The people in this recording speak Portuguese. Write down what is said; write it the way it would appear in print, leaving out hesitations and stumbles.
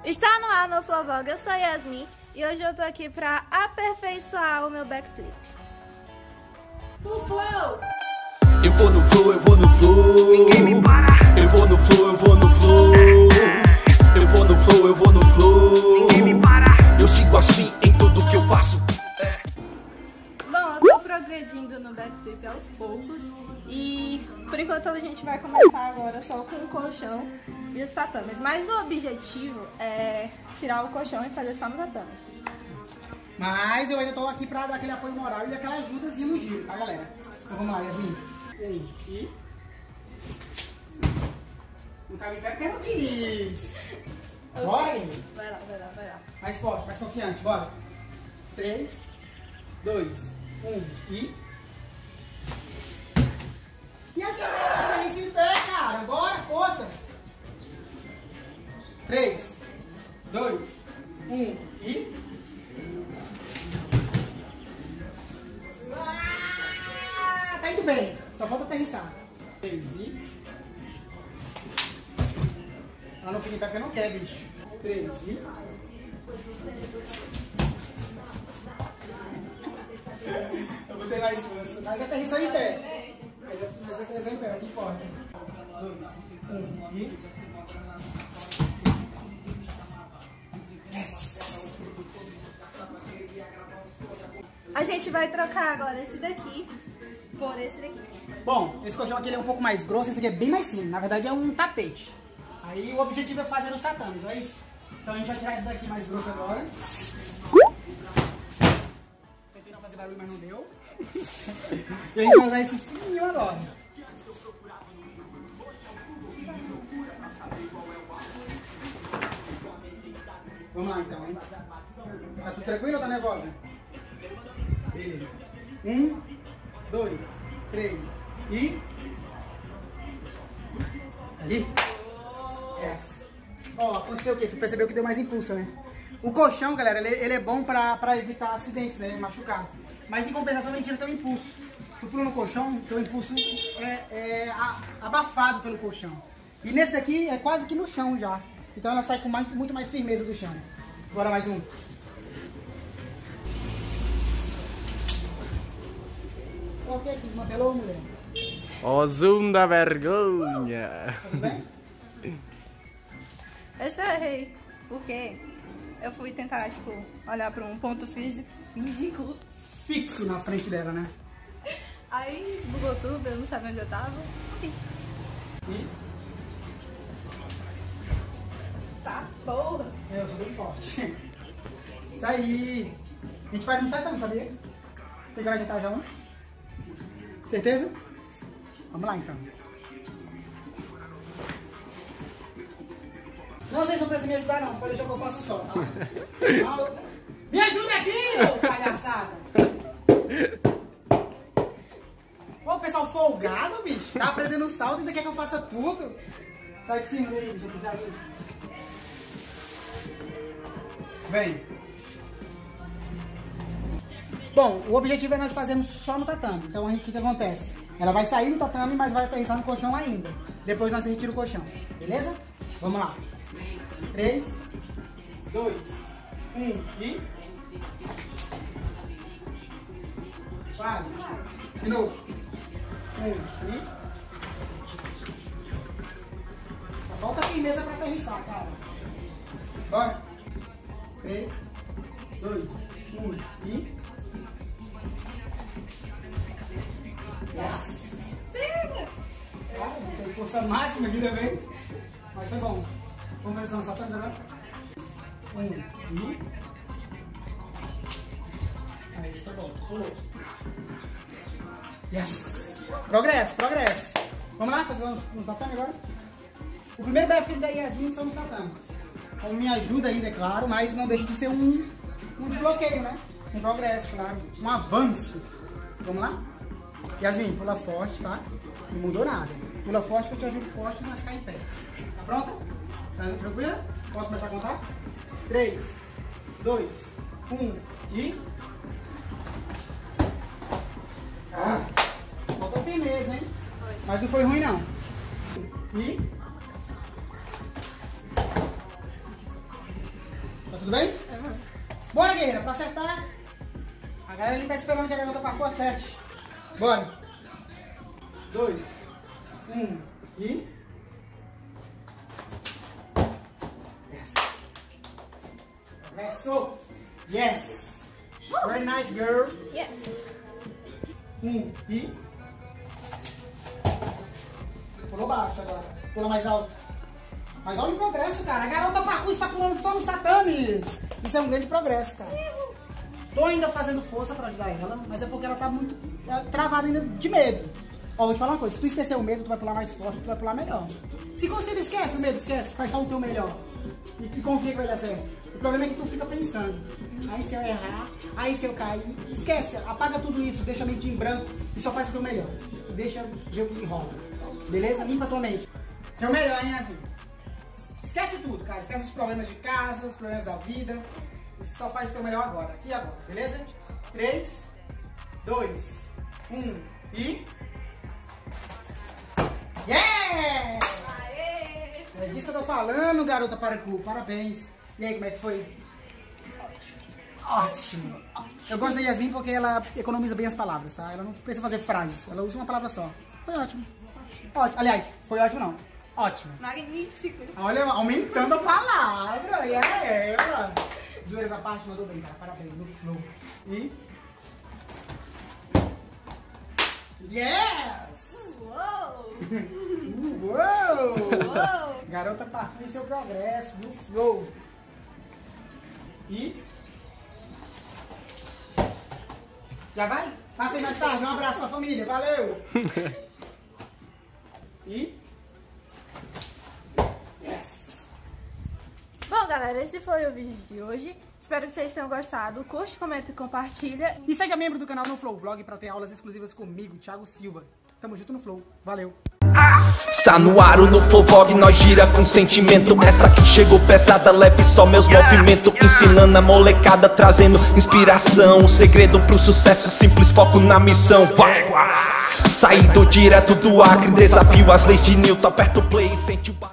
Está no ar no Flowvlog, eu sou a Yasmin e hoje eu tô aqui pra aperfeiçoar o meu backflip. No flow! Eu vou no flow, eu vou no flow. Ninguém me para. Eu vou no flow, eu vou no flow. Eu vou no flow, eu vou no flow. Ninguém me para. Eu sigo assim em tudo que eu faço. Bom, eu tô progredindo no backflip aos poucos e por enquanto a gente vai começar agora só com o colchão e os tatames. Mas o objetivo é tirar o colchão e fazer só no tatame. Mas eu ainda tô aqui pra dar aquele apoio moral e aquela ajudazinha no giro, tá, galera? Então vamos lá, Yasmin. E... Não caiu em pé porque eu não quis. Bora, gente. Vai lá, vai lá, vai lá. Mais forte, mais confiante, bora. 3, 2, 1 e... E assim, galera, isso em pé, cara. Bora, força. 3, 2, 1 e... Ah, tá indo bem. Só falta aterrissar. 3 e... Ela não fica em pé porque não quer, bicho. 3 e... Eu vou ter mais força. Mas aterrissou em pé. Mas aterrissou em pé, não importa. 2, 1 e... Yes. A gente vai trocar agora esse daqui por esse daqui. Bom, esse colchão aqui ele é um pouco mais grosso, esse aqui é bem mais fino. Na verdade é um tapete. Aí o objetivo é fazer os tatames, não é isso? Então a gente vai tirar esse daqui mais grosso agora. Tentei não fazer barulho, mas não deu. E a gente vai usar esse fininho agora. Vamos lá então, hein? Tá tudo tranquilo ou tá nervosa? Beleza. 1, 2, 3 e... Ali. Yes. Ó, aconteceu o quê? Tu percebeu que deu mais impulso, né? O colchão, galera, ele é bom pra evitar acidentes, né? Machucados. Mas em compensação ele tira teu impulso. Se tu pula no colchão, teu impulso é abafado pelo colchão. E nesse daqui é quase que no chão já. Então ela sai com muito mais firmeza do chão. Bora mais um. Ok, aqui, desmantelou, mulher? Ó, zoom da vergonha. Tudo bem? Esse eu errei, porque eu fui tentar, tipo, olhar pra um ponto físico. Fixo na frente dela, né? Aí bugou tudo, eu não sabia onde eu tava. E... Tá, porra! Eu sou bem forte. Isso aí. A gente faz no tatame, sabia? Tem que ajeitar já um? Certeza? Vamos lá então. Não, vocês não precisam me ajudar não, pode deixar que eu faço só, tá? Me ajuda aqui, ô palhaçada! Ô, pessoal folgado, bicho. Tá aprendendo salto e ainda quer que eu faça tudo. Sai de cima daí, deixa eu pisar aqui. Vem. Bom, o objetivo é nós fazermos só no tatame. Então, o que acontece? Ela vai sair no tatame, mas vai aterrissar no colchão ainda. Depois nós retiramos o colchão. Beleza? Vamos lá. 3, 2, 1 e... Quase. De novo. 1 e... Só falta firmeza para aterrissar, cara. Bora. 3, 2, 1 e... Pega! Não tem força máxima aqui também. Mas foi bom. Vamos fazer só tatame agora? 1 e... Aí, isso foi bom. Pulou. Yes! Progresso, progresso. Vamos lá fazer uns tatame agora? O primeiro backflip da Yasmin são nos tatame. Então me ajuda ainda, é claro, mas não deixa de ser um desbloqueio, né? Um progresso, claro. Um avanço. Vamos lá? Yasmin, pula forte, tá? Não mudou nada. Pula forte que eu te ajudo forte, mas cai em pé. Tá pronta? Tá tranquila? Posso começar a contar? 3, 2, 1 e... Ah, faltou firmeza, hein? Mas não foi ruim, não. E... tudo bem? Bora, guerreira, pra acertar. A galera ali tá esperando que a garota parkour acerte. Bora. 2, 1 e... Yes. Começou. Yes. Very nice, girl. Yes. 1 e... Pulou baixo agora. Pula mais alto. Mas olha o progresso, cara. A garota parkour está pulando só nos tatames. Isso é um grande progresso, cara. Tô ainda fazendo força pra ajudar ela, mas é porque ela tá muito travada ainda de medo. Ó, vou te falar uma coisa. Se tu esquecer o medo, tu vai pular mais forte, tu vai pular melhor. Se você não esquece o medo, esquece. Faz só o teu melhor. E confia que vai dar certo. O problema é que tu fica pensando. Aí se eu errar, aí se eu cair. Esquece, apaga tudo isso, deixa a mente em branco e só faz o teu melhor. Deixa ver o que rola. Beleza? Limpa a tua mente. Teu melhor, hein, Yasmin? Esquece tudo, cara. Esquece os problemas de casa, os problemas da vida. Você só faz o teu melhor agora. Aqui e agora, beleza? 3, 2, 1 e... Yeah! Aê! É disso que eu tô falando, garota parkour. Parabéns. E aí, como é que foi? Ótimo. Eu gosto da Yasmin porque ela economiza bem as palavras, tá? Ela não precisa fazer frases. Ela usa uma palavra só. Foi ótimo. Ótimo. Aliás, foi ótimo não. Ótimo. Magnífico. Olha, aumentando a palavra. E é ela. Zoeiras à parte, mandou bem, cara. Parabéns, no flow. E... Yes! Uou! Uou! Uou! Garota parkour em seu progresso, no flow. E... Já vai? Passei mais tarde, um abraço pra família, valeu! E... Yes! Bom, galera, esse foi o vídeo de hoje. Espero que vocês tenham gostado. Curte, comenta e compartilha. E seja membro do canal No Flow Vlog pra ter aulas exclusivas comigo, Thiago Silva. Tamo junto no Flow, valeu! Está no ar o No Flow Vlog, nós gira com sentimento. Essa aqui chegou pesada, leve só meus movimentos. Ensinando a molecada, trazendo inspiração. O segredo pro sucesso, simples foco na missão. Vai! Saído direto do Acre, desafio as leis de Newton. Aperta o play e sente o